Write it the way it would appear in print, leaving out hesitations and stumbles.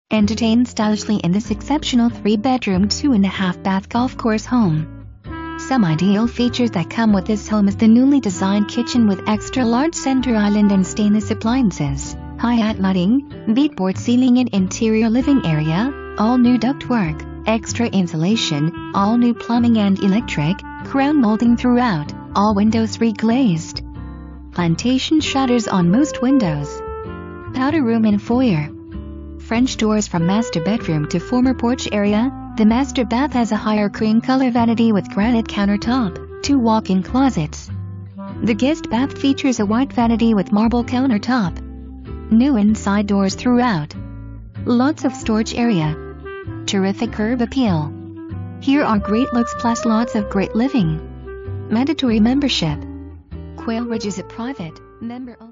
Entertain stylishly in this exceptional 3-bedroom 2.5-bath golf course home. Some ideal features that come with this home is the newly designed kitchen with extra-large center island and stainless appliances, high-hat lighting, beadboard ceiling and interior living area, all-new ductwork, extra insulation, all-new plumbing and electric, crown molding throughout, all windows reglazed. Plantation shutters on most windows. Powder room and foyer. French doors from master bedroom to former porch area. The master bath has a higher cream color vanity with granite countertop, 2 walk-in closets. The guest bath features a white vanity with marble countertop. New inside doors throughout. Lots of storage area. Terrific curb appeal. Here are great looks plus lots of great living. Mandatory membership. Quail Ridge is a private, member-owned